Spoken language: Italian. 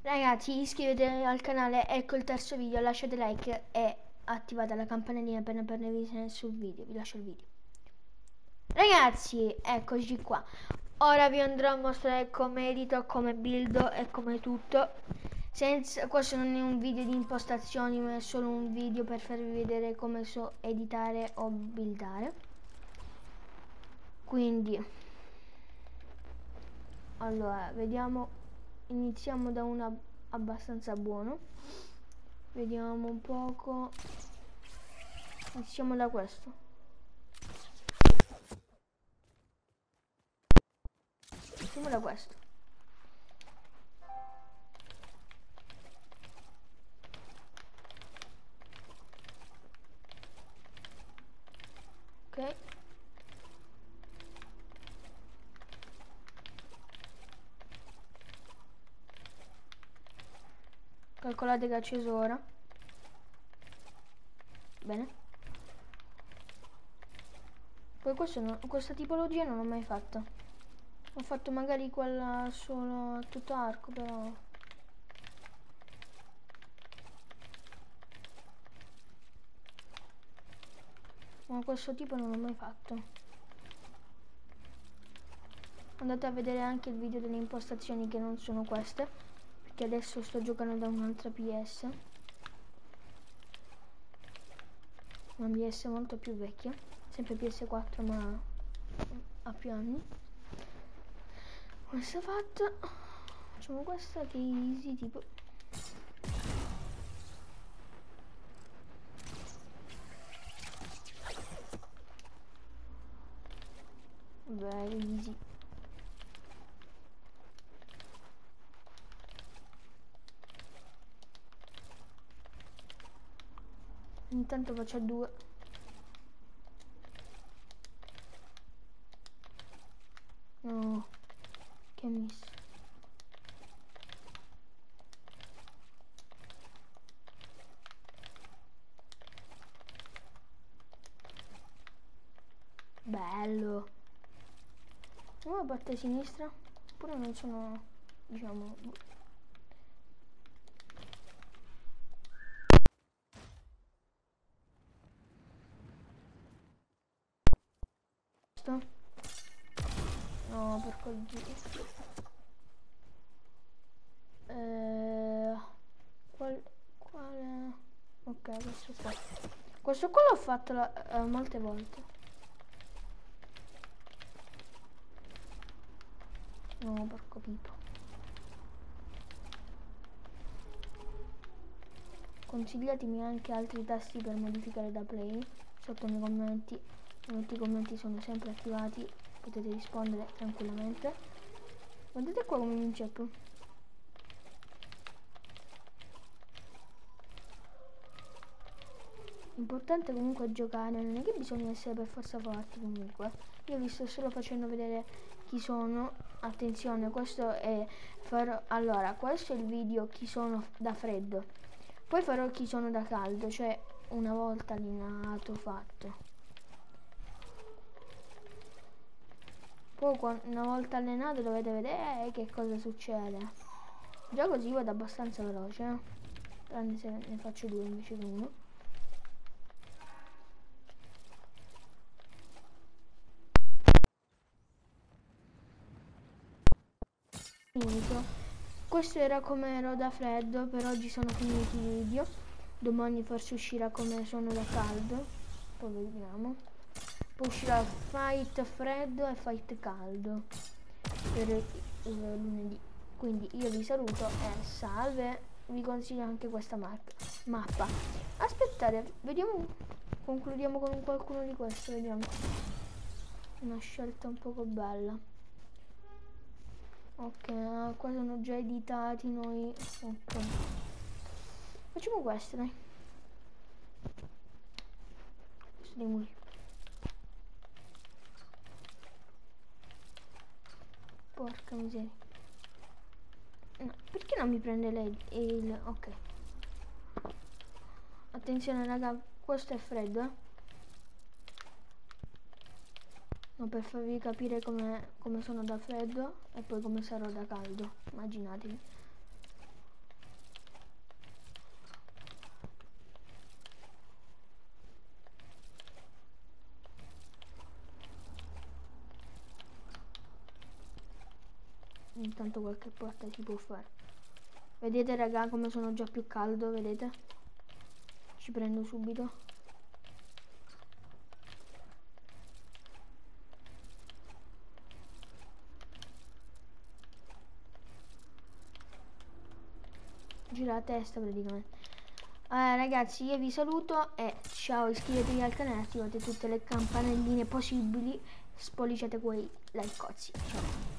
Ragazzi, iscrivetevi al canale, ecco il terzo video, lasciate like e attivate la campanellina per non perdervi sul video. Vi lascio il video. Ragazzi, eccoci qua. Ora vi andrò a mostrare come edito, come buildo e come tutto. Questo non è un video di impostazioni, ma è solo un video per farvi vedere come so editare o buildare. Quindi, allora, vediamo. Iniziamo da una abbastanza buono. Vediamo un poco. Iniziamo da questo. Iniziamo da questo. Ok. Calcolate che ho acceso ora. Bene. Poi questa tipologia non l'ho mai fatta. Ho fatto magari quella solo tutto arco, però. Ma questo tipo non l'ho mai fatto. Andate a vedere anche il video delle impostazioni che non sono queste, perché adesso sto giocando da un'altra PS. Una PS molto più vecchia, sempre PS4 ma ha più anni. Questa fatta, facciamo questa che è easy tipo. Beh, easy. Intanto faccio due. No, che miss. Bello. Una parte sinistra, oppure non sono, diciamo. No, porco dio. Quale? Ok, questo qua. Questo qua l'ho fatto molte volte. No, porco pipo. Consigliatemi anche altri tasti per modificare da play sotto nei commenti. I commenti sono sempre attivati, potete rispondere tranquillamente. Guardate qua come mi inceppo. L'importante comunque è giocare, non è che bisogna essere per forza forti comunque. Io vi sto solo facendo vedere chi sono. Attenzione, questo è allora, questo è il video chi sono da freddo. Poi farò chi sono da caldo, cioè una volta allenato fatto. Poi una volta allenato dovete vedere che cosa succede. Già così vado abbastanza veloce, tranne se ne faccio due invece che uno. Finito. Questo era come ero da freddo, per oggi sono finiti i video. Domani forse uscirà come sono da caldo, poi vediamo. Poi uscirà fight freddo e fight caldo per lunedì. Quindi io vi saluto e salve. Vi consiglio anche questa mappa. Aspettate, vediamo, concludiamo con qualcuno di questi, vediamo. Una scelta un poco bella. Ok, qua sono già editati noi. Ok, facciamo questo, dai. Questo dei muri. Porca miseria. No, perché non mi prende lei il. Ok. Attenzione raga, questo è freddo, eh. No, per farvi capire come sono da freddo e poi come sarò da caldo. Immaginatevi. intanto qualche porta si può fare. Vedete raga come sono già più caldo, vedete? Ci prendo subito. Gira la testa praticamente. Allora ragazzi, io vi saluto e ciao, iscrivetevi al canale, attivate tutte le campanelline possibili, spolliciate quei like. Ciao.